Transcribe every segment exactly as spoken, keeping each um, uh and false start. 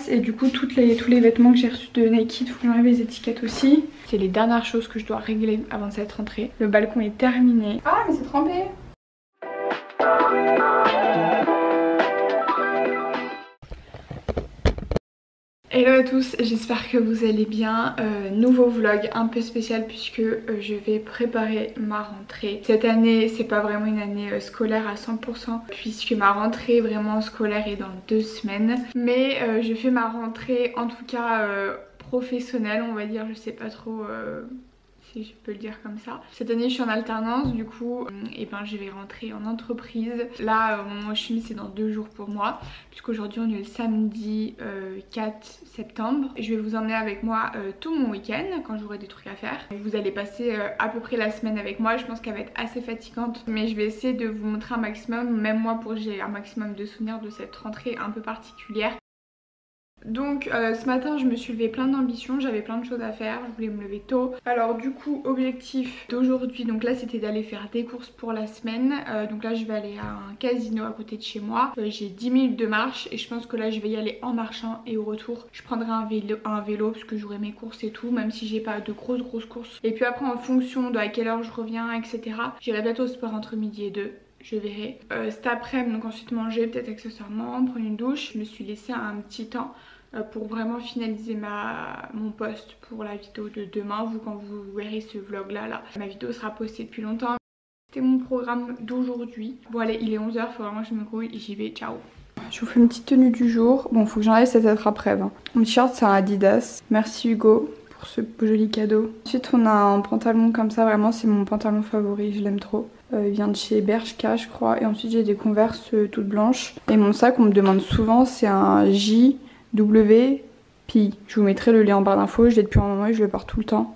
Et du coup toutes les, tous les vêtements que j'ai reçus de Nike, il faut que j'enlève les étiquettes aussi. C'est les dernières choses que je dois régler avant cette rentrée. Le balcon est terminé. Ah mais c'est trempé. Hello à tous, j'espère que vous allez bien. Euh, nouveau vlog un peu spécial puisque euh, je vais préparer ma rentrée. Cette année c'est pas vraiment une année euh, scolaire à cent pour cent puisque ma rentrée vraiment scolaire est dans deux semaines. Mais euh, je fais ma rentrée en tout cas euh, professionnelle on va dire, je sais pas trop... Euh... si je peux le dire comme ça. Cette année je suis en alternance, du coup et ben je vais rentrer en entreprise. Là au moment où je filme c'est dans deux jours pour moi, puisqu'aujourd'hui on est le samedi euh, quatre septembre. Je vais vous emmener avec moi euh, tout mon week-end quand j'aurai des trucs à faire. Vous allez passer euh, à peu près la semaine avec moi, je pense qu'elle va être assez fatigante, mais je vais essayer de vous montrer un maximum, même moi pour que j'ai un maximum de souvenirs de cette rentrée un peu particulière. Donc euh, ce matin je me suis levée plein d'ambitions, j'avais plein de choses à faire, je voulais me lever tôt. Alors du coup objectif d'aujourd'hui, donc là c'était d'aller faire des courses pour la semaine. euh, Donc là je vais aller à un casino à côté de chez moi. euh, J'ai dix minutes de marche et je pense que là je vais y aller en marchant. Et au retour je prendrai un vélo, un vélo parce que j'aurai mes courses et tout, même si j'ai pas de grosses grosses courses. Et puis après en fonction de à quelle heure je reviens etc, j'irai bientôt au sport entre midi et deux. Je verrai. Euh, cet après-midi, donc ensuite manger, peut-être accessoirement, prendre une douche. Je me suis laissé un petit temps euh, pour vraiment finaliser ma, mon post pour la vidéo de demain. Vous, quand vous verrez ce vlog là, là, ma vidéo sera postée depuis longtemps. C'était mon programme d'aujourd'hui. Bon allez, il est onze heures, faut vraiment que je me grouille et j'y vais, ciao. Je vous fais une petite tenue du jour. Bon, faut que j'enlève cette après-midi. Mon t-shirt c'est un Adidas. Merci Hugo pour ce joli cadeau. Ensuite on a un pantalon comme ça, vraiment c'est mon pantalon favori, je l'aime trop. Euh, il vient de chez Bershka je crois. Et ensuite j'ai des Converse euh, toutes blanches. Et mon sac on me demande souvent, c'est un J W P. Je vous mettrai le lien en barre d'infos, je l'ai depuis un moment et je le porte tout le temps.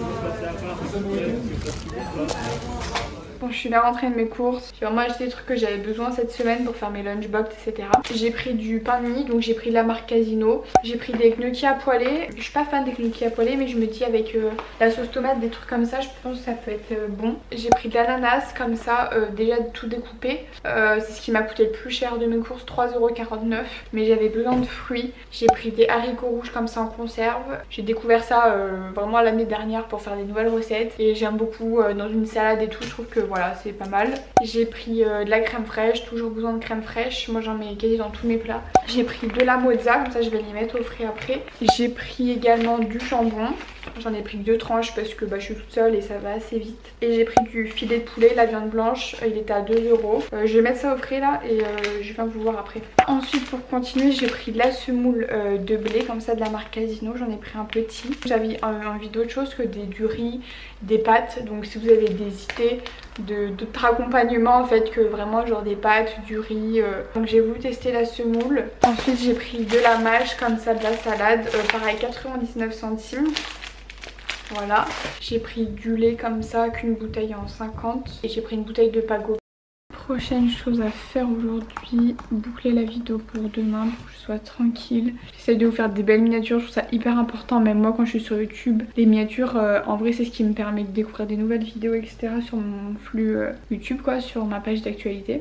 Bon, je suis là rentrée de mes courses. J'ai vraiment acheté des trucs que j'avais besoin cette semaine pour faire mes lunchbox, et cetera. J'ai pris du pain de mie, donc j'ai pris de la marque Casino. J'ai pris des gnocchis à poêler. Je suis pas fan des gnocchis à poêler, mais je me dis avec euh, la sauce tomate, des trucs comme ça, je pense que ça peut être euh, bon. J'ai pris de l'ananas comme ça, euh, déjà tout découpé. Euh, C'est ce qui m'a coûté le plus cher de mes courses, trois euros quarante-neuf. Mais j'avais besoin de fruits. J'ai pris des haricots rouges comme ça en conserve. J'ai découvert ça euh, vraiment l'année dernière pour faire des nouvelles recettes. Et j'aime beaucoup euh, dans une salade et tout, je trouve que voilà, c'est pas mal. J'ai pris euh, de la crème fraîche, toujours besoin de crème fraîche. Moi j'en mets quasi dans tous mes plats. J'ai pris de la mozza, comme ça je vais les mettre au frais après. J'ai pris également du jambon. J'en ai pris deux tranches parce que bah, je suis toute seule et ça va assez vite. Et j'ai pris du filet de poulet, la viande blanche, il était à deux euros. Euh, je vais mettre ça au frais là et euh, je viens vous voir après. Ensuite pour continuer j'ai pris de la semoule euh, de blé comme ça de la marque Casino, j'en ai pris un petit. J'avais euh, envie d'autre chose que des, du riz, des pâtes. Donc si vous avez des idées d'autres accompagnements en fait que vraiment genre des pâtes, du riz. Euh. Donc j'ai voulu tester la semoule. Ensuite j'ai pris de la mâche comme ça, de la salade, euh, pareil quatre-vingt-dix-neuf centimes. Voilà, j'ai pris du lait comme ça, qu'une bouteille en cinquante. Et j'ai pris une bouteille de Pago. Prochaine chose à faire aujourd'hui, boucler la vidéo pour demain pour que je sois tranquille. J'essaie de vous faire des belles miniatures, je trouve ça hyper important. Même moi quand je suis sur YouTube, les miniatures euh, en vrai c'est ce qui me permet de découvrir des nouvelles vidéos et cetera sur mon flux euh, YouTube quoi, sur ma page d'actualité.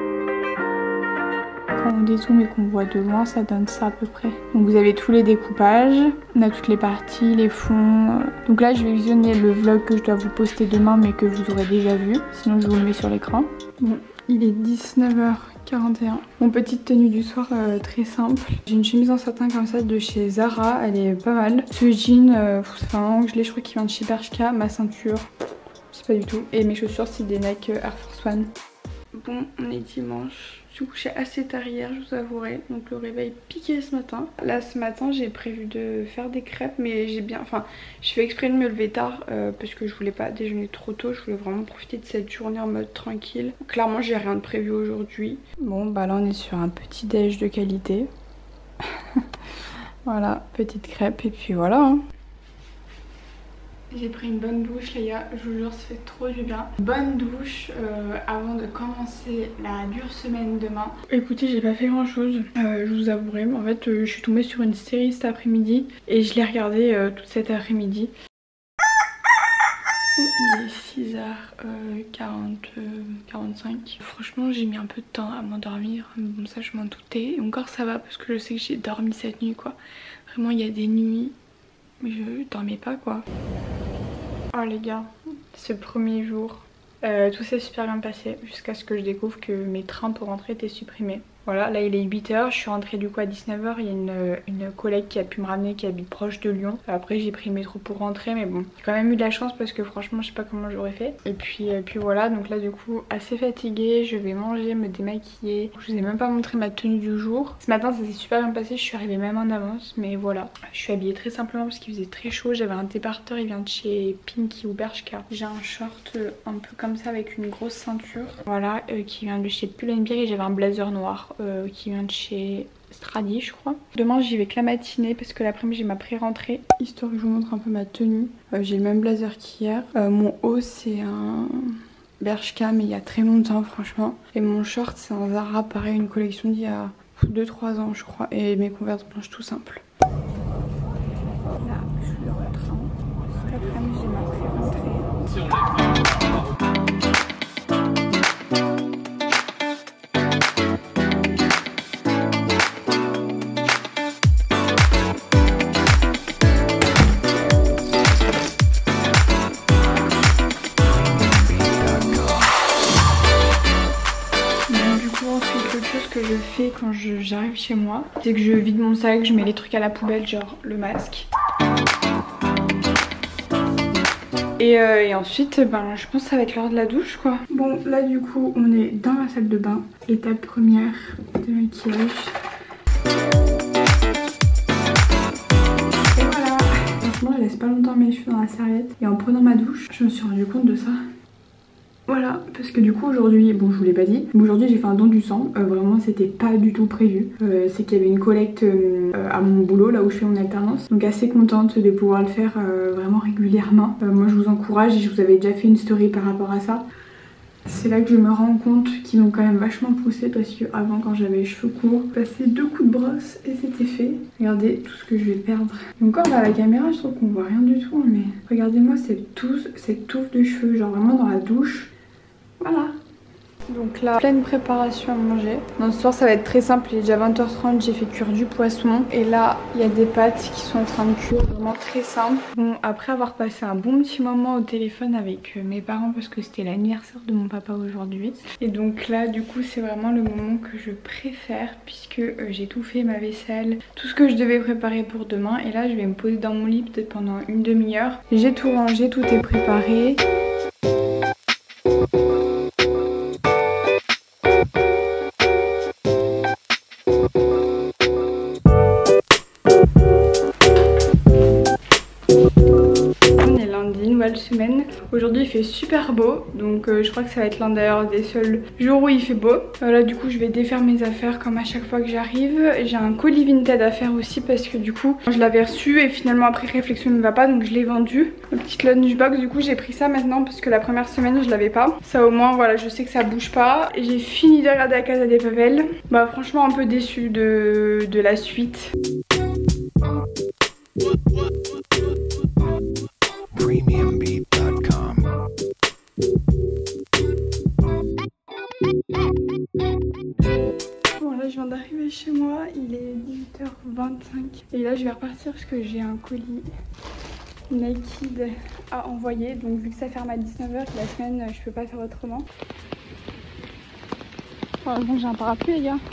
Quand on dézoome et qu'on voit de loin, ça donne ça à peu près. Donc vous avez tous les découpages, on a toutes les parties, les fonds. Donc là je vais visionner le vlog que je dois vous poster demain mais que vous aurez déjà vu. Sinon je vous le mets sur l'écran. Bon, il est dix-neuf heures quarante et un. Mon petite tenue du soir euh, très simple. J'ai une chemise en satin comme ça de chez Zara, elle est pas mal. Ce jean, euh, ça fait un moment que je l'ai, je crois qu'il vient de chez Bershka. Ma ceinture, je sais pas du tout. Et mes chaussures c'est des Nike Air Force One. Bon, on est dimanche. Je suis couchée assez tard hier, je vous avouerai. Donc le réveil piqué ce matin. Là ce matin j'ai prévu de faire des crêpes, mais j'ai bien... Enfin, je fais exprès de me lever tard euh, parce que je voulais pas déjeuner trop tôt. Je voulais vraiment profiter de cette journée en mode tranquille. Clairement j'ai rien de prévu aujourd'hui. Bon bah là on est sur un petit déj de qualité. Voilà, petite crêpe et puis voilà hein. J'ai pris une bonne douche les gars, je vous jure ça fait trop du bien. Bonne douche euh, avant de commencer la dure semaine demain. Écoutez j'ai pas fait grand chose, euh, je vous avouerai. En fait euh, je suis tombée sur une série cet après-midi et je l'ai regardée euh, toute cet après-midi. il est six heures quarante, quarante-cinq. Franchement j'ai mis un peu de temps à m'endormir, bon ça je m'en doutais. Et encore ça va parce que je sais que j'ai dormi cette nuit quoi. Vraiment il y a des nuits mais je dormais pas quoi. Oh les gars, ce premier jour, euh, tout s'est super bien passé jusqu'à ce que je découvre que mes trains pour rentrer étaient supprimés. Voilà, là il est huit heures, je suis rentrée du coup à dix-neuf heures, il y a une, une collègue qui a pu me ramener qui habite proche de Lyon. Après j'ai pris le métro pour rentrer mais bon, j'ai quand même eu de la chance parce que franchement je sais pas comment j'aurais fait. Et puis, et puis voilà, donc là du coup assez fatiguée, je vais manger, me démaquiller. Je vous ai même pas montré ma tenue du jour. Ce matin ça s'est super bien passé, je suis arrivée même en avance mais voilà. Je suis habillée très simplement parce qu'il faisait très chaud, j'avais un déparateur, il vient de chez Pinky ou Bershka. J'ai un short un peu comme ça avec une grosse ceinture, voilà, euh, qui vient de chez Pull&Bear et j'avais un blazer noir. Euh, qui vient de chez Stradi je crois. Demain j'y vais que la matinée parce que l'après-midi j'ai ma pré-rentrée. Histoire que je vous montre un peu ma tenue. Euh, j'ai le même blazer qu'hier. Euh, mon haut c'est un Bershka mais il y a très longtemps franchement. Et mon short c'est un Zara, pareil une collection d'il y a deux trois ans je crois. Et mes Converse blanches tout simple. Là je suis dans le train. Cet après-midi j'ai ma pré-rentrée. Si on que je fais quand j'arrive chez moi, c'est que je vide mon sac, je mets les trucs à la poubelle, genre le masque. Et, euh, et ensuite, ben, je pense que ça va être l'heure de la douche quoi. Bon là du coup on est dans la salle de bain, étape première de maquillage. Et voilà, franchement je laisse pas longtemps mes cheveux dans la serviette. Et en prenant ma douche, je me suis rendu compte de ça. Voilà, parce que du coup aujourd'hui, bon je vous l'ai pas dit, mais aujourd'hui j'ai fait un don du sang, euh, vraiment c'était pas du tout prévu. Euh, c'est qu'il y avait une collecte euh, à mon boulot, là où je fais mon alternance, donc assez contente de pouvoir le faire euh, vraiment régulièrement. Euh, moi je vous encourage et je vous avais déjà fait une story par rapport à ça. C'est là que je me rends compte qu'ils m'ont quand même vachement poussé parce que avant quand j'avais les cheveux courts, je passais deux coups de brosse et c'était fait. Regardez tout ce que je vais perdre. Et encore dans la caméra je trouve qu'on voit rien du tout mais regardez-moi cette touffe, cette touffe de cheveux, genre vraiment dans la douche. Voilà. Donc là, pleine préparation à manger. Donc ce soir ça va être très simple, il est déjà vingt heures trente, j'ai fait cuire du poisson. Et là, il y a des pâtes qui sont en train de cuire, vraiment très simple. Bon, après avoir passé un bon petit moment au téléphone avec mes parents parce que c'était l'anniversaire de mon papa aujourd'hui. Et donc là, du coup, c'est vraiment le moment que je préfère puisque euh, j'ai tout fait, ma vaisselle, tout ce que je devais préparer pour demain. Et là, je vais me poser dans mon lit peut-être pendant une demi-heure. J'ai tout rangé, tout est préparé. Semaine. Aujourd'hui il fait super beau donc euh, je crois que ça va être l'un d'ailleurs des seuls jours où il fait beau. Euh, là du coup je vais défaire mes affaires comme à chaque fois que j'arrive. J'ai un colis Vinted à faire aussi parce que du coup je l'avais reçu et finalement après réflexion ne va pas donc je l'ai vendu. Ma petite lunchbox du coup j'ai pris ça maintenant parce que la première semaine je l'avais pas. Ça au moins voilà je sais que ça bouge pas. J'ai fini de regarder La Casa de Papel. Bah franchement un peu déçue de, de la suite. premium beat dot com. Bon là je viens d'arriver chez moi, il est dix-huit heures vingt-cinq et là je vais repartir parce que j'ai un colis Naked à envoyer, donc vu que ça ferme à dix-neuf heures la semaine je peux pas faire autrement. Oh, bon j'ai un parapluie les gars.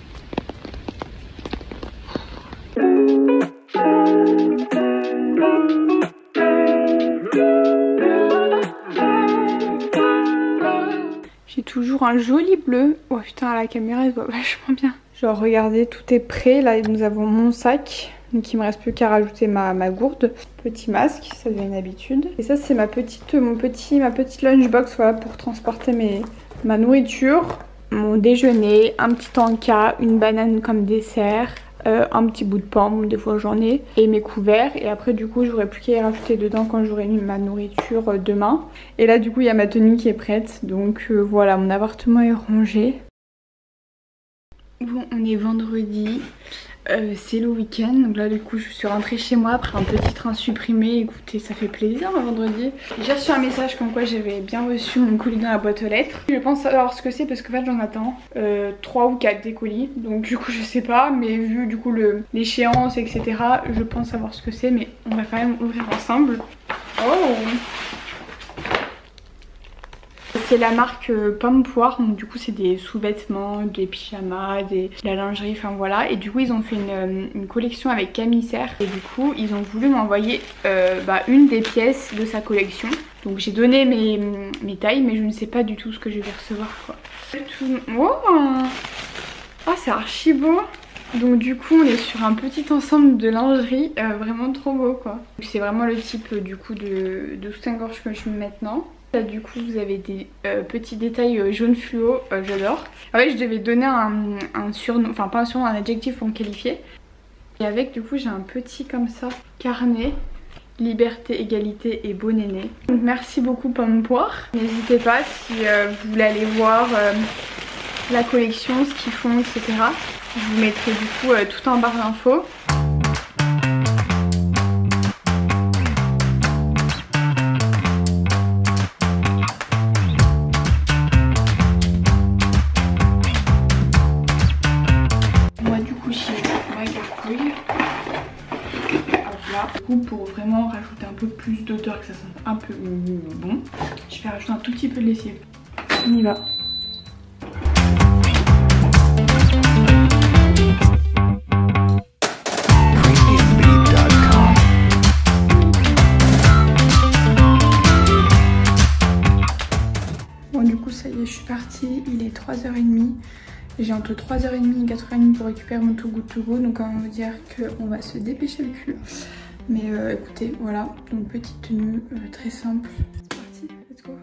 J'ai toujours un joli bleu. Oh putain, à la caméra il se voit vachement bien. Genre regardez, tout est prêt. Là nous avons mon sac. Donc il me reste plus qu'à rajouter ma, ma gourde. Petit masque, ça devient une habitude. Et ça c'est ma petite, mon petit, ma petite lunchbox voilà, pour transporter mes, ma nourriture. Mon déjeuner, un petit encas, une banane comme dessert. Euh, un petit bout de pomme, des fois j'en ai, et mes couverts. Et après du coup j'aurai plus qu'à y rajouter dedans quand j'aurai mis ma nourriture euh, demain. Et là du coup il y a ma tenue qui est prête. Donc euh, voilà, mon appartement est rangé. Bon, on est vendredi. Euh, c'est le week-end, donc là du coup je suis rentrée chez moi après un petit train supprimé. Écoutez, ça fait plaisir un vendredi. J'ai reçu un message comme quoi j'avais bien reçu mon colis dans la boîte aux lettres. Je pense savoir ce que c'est parce que en fait j'en attends euh, trois ou quatre des colis, donc du coup je sais pas, mais vu du coup le l'échéance etc, je pense savoir ce que c'est, mais on va quand même ouvrir ensemble. Oh, c'est la marque euh, Pomme Poire, donc du coup c'est des sous-vêtements, des pyjamas, des... de la lingerie, enfin voilà. Et du coup ils ont fait une, une collection avec Camille Serre et du coup ils ont voulu m'envoyer euh, bah, une des pièces de sa collection. Donc j'ai donné mes, mes tailles, mais je ne sais pas du tout ce que je vais recevoir quoi. Oh, oh c'est archi beau. Donc du coup on est sur un petit ensemble de lingerie, euh, vraiment trop beau quoi. C'est vraiment le type euh, du coup de, de soutien-gorge que je mets maintenant. Là du coup vous avez des euh, petits détails euh, jaune fluo, euh, j'adore. En fait je devais donner un, un surnom, enfin pas un surnom, un adjectif pour me qualifier. Et avec du coup j'ai un petit comme ça carnet, liberté, égalité et beau néné. Donc merci beaucoup Pomme Poire. N'hésitez pas si euh, vous voulez aller voir euh, la collection, ce qu'ils font, et cetera. Je vous mettrai du coup euh, tout en barre d'infos. Pour vraiment rajouter un peu plus d'odeur, que ça sente un peu bon, je vais rajouter un tout petit peu de lessive. On y va. Bon du coup ça y est, je suis partie, il est trois heures trente. J'ai entre trois heures trente et quatre heures trente pour récupérer mon Too Good To Go, donc on va dire qu'on va se dépêcher le cul. Mais euh, écoutez, voilà, donc petite tenue euh, très simple. C'est parti, let's go.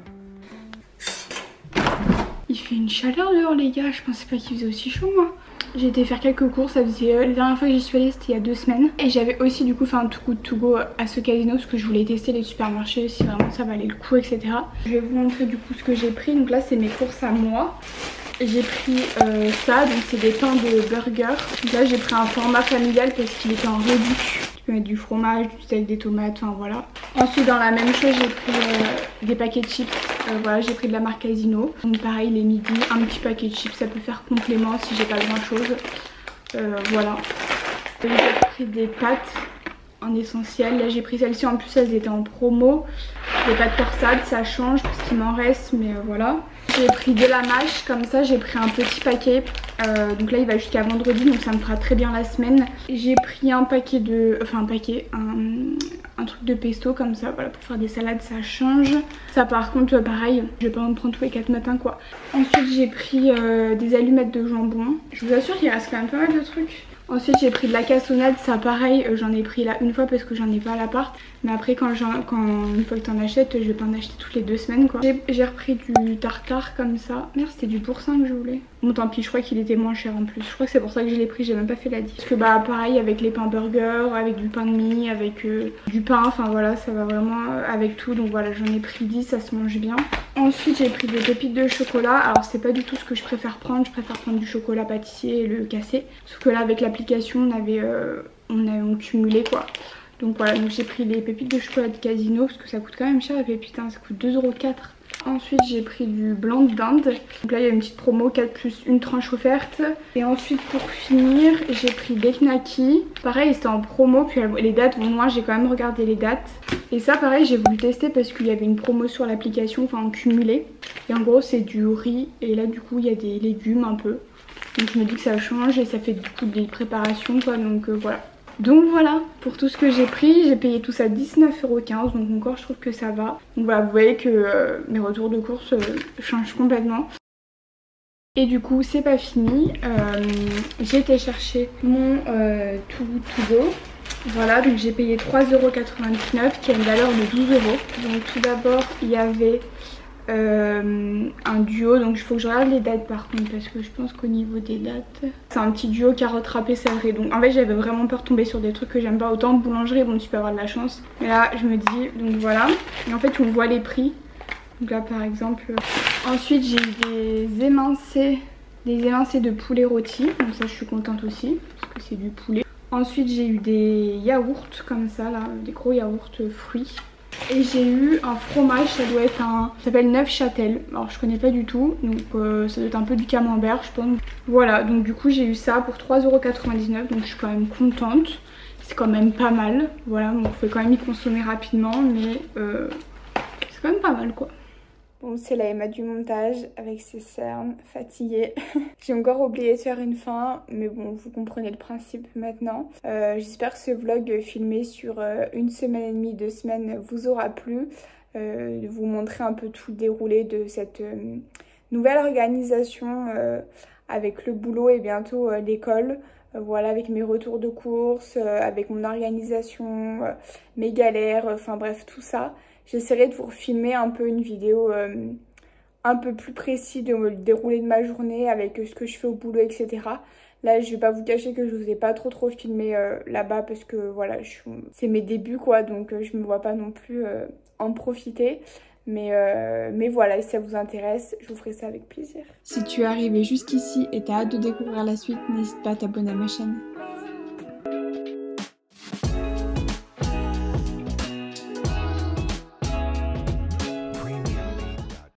Il fait une chaleur dehors les gars, je pensais pas qu'il faisait aussi chaud moi. J'ai été faire quelques courses, ça faisait euh, la dernière fois que j'y suis allée c'était il y a deux semaines. Et j'avais aussi du coup fait un Too Good To Go à ce casino parce que je voulais tester les supermarchés si vraiment ça valait le coup, et cetera. Je vais vous montrer du coup ce que j'ai pris, donc là c'est mes courses à moi. J'ai pris euh, ça, donc c'est des pains de burger. Donc là j'ai pris un format familial parce qu'il était en réduc. Tu peux mettre du fromage, du steak, des tomates, enfin voilà. Ensuite dans la même chose j'ai pris euh, des paquets de chips. Euh, voilà, j'ai pris de la marque Casino. Donc pareil les midis, un petit paquet de chips, ça peut faire complément si j'ai pas grand chose. Euh, voilà. J'ai pris des pâtes en essentiel. Là j'ai pris celle-ci, en plus elles étaient en promo. Des pâtes torsades, ça change parce qu'il m'en reste, mais euh, voilà. J'ai pris de la mâche, comme ça j'ai pris un petit paquet, euh, donc là il va jusqu'à vendredi, donc ça me fera très bien la semaine. J'ai pris un paquet de, enfin un paquet, un, un truc de pesto comme ça, voilà, pour faire des salades ça change. Ça par contre pareil, je vais pas en prendre tous les quatre matins quoi. Ensuite j'ai pris euh, des allumettes de jambon, je vous assure qu'il reste quand même pas mal de trucs. Ensuite j'ai pris de la cassonade, ça pareil, euh, j'en ai pris là une fois parce que j'en ai pas à l'appart. Mais après quand, quand une fois que t'en achètes, je vais pas en acheter toutes les deux semaines quoi. J'ai repris du tartare comme ça. Merde, c'était du boursin que je voulais. Bon tant pis, je crois qu'il était moins cher en plus. Je crois que c'est pour ça que je l'ai pris, j'ai même pas fait la diff. Parce que bah pareil avec les pains burgers, avec du pain de mie, avec euh, du pain, enfin voilà, ça va vraiment euh, avec tout. Donc voilà, j'en ai pris dix, ça se mange bien. Ensuite j'ai pris des pépites de chocolat. Alors c'est pas du tout ce que je préfère prendre, je préfère prendre du chocolat pâtissier et le casser. Sauf que là avec l'application on avait euh, on a cumulé quoi. Donc voilà, donc j'ai pris les pépites de chocolat de Casino parce que ça coûte quand même cher les pépites, hein, ça coûte deux euros quatre. Ensuite j'ai pris du blanc de dinde. Donc là il y a une petite promo, quatre plus une tranche offerte. Et ensuite pour finir j'ai pris des knackis. Pareil c'était en promo, puis les dates, bon moi j'ai quand même regardé les dates. Et ça pareil j'ai voulu tester parce qu'il y avait une promo sur l'application, enfin en cumulé. Et en gros c'est du riz et là du coup il y a des légumes un peu. Donc je me dis que ça change et ça fait du coup des préparations quoi, donc euh, voilà. Donc voilà pour tout ce que j'ai pris, j'ai payé tout ça dix-neuf euros quinze, donc encore je trouve que ça va. Donc voilà, vous voyez que euh, mes retours de course euh, changent complètement. Et du coup c'est pas fini, euh, j'ai été chercher mon euh, Too Good To Go. Voilà, donc j'ai payé trois euros quatre-vingt-dix-neuf qui a une valeur de douze euros. Donc tout d'abord il y avait Euh, un duo, donc il faut que je regarde les dates par contre parce que je pense qu'au niveau des dates c'est un petit duo carotte râpée céleri. Donc en fait j'avais vraiment peur de tomber sur des trucs que j'aime pas. Autant de boulangerie, bon tu peux avoir de la chance, mais là je me dis, donc voilà. Et en fait on voit les prix, donc là par exemple. Ensuite j'ai eu des émincés des émincés de poulet rôti, donc ça je suis contente aussi parce que c'est du poulet. Ensuite j'ai eu des yaourts comme ça là, des gros yaourts fruits. Et j'ai eu un fromage, ça doit être un... ça s'appelle Neufchâtel. Alors je connais pas du tout, donc euh, ça doit être un peu du camembert je pense. Voilà, donc du coup j'ai eu ça pour trois euros quatre-vingt-dix-neuf, donc je suis quand même contente. C'est quand même pas mal, voilà, bon, on peut quand même y consommer rapidement, mais euh, c'est quand même pas mal quoi. Bon, c'est la Emma du montage avec ses cernes, fatiguée. J'ai encore oublié de faire une fin, mais bon, vous comprenez le principe maintenant. Euh, J'espère que ce vlog filmé sur euh, une semaine et demie, deux semaines vous aura plu. Euh, de vous montrer un peu tout le déroulé de cette euh, nouvelle organisation euh, avec le boulot et bientôt euh, l'école. Euh, voilà, avec mes retours de course, euh, avec mon organisation, euh, mes galères, enfin euh, bref, tout ça. J'essaierai de vous filmer un peu une vidéo euh, un peu plus précise de le déroulé de ma journée avec ce que je fais au boulot, et cetera. Là, je vais pas vous cacher que je vous ai pas trop trop filmé euh, là-bas parce que voilà, c'est mes débuts quoi, donc euh, je me vois pas non plus euh, en profiter. Mais, euh, mais voilà, si ça vous intéresse, je vous ferai ça avec plaisir. Si tu es arrivé jusqu'ici et t'as hâte de découvrir la suite, n'hésite pas à t'abonner à ma chaîne.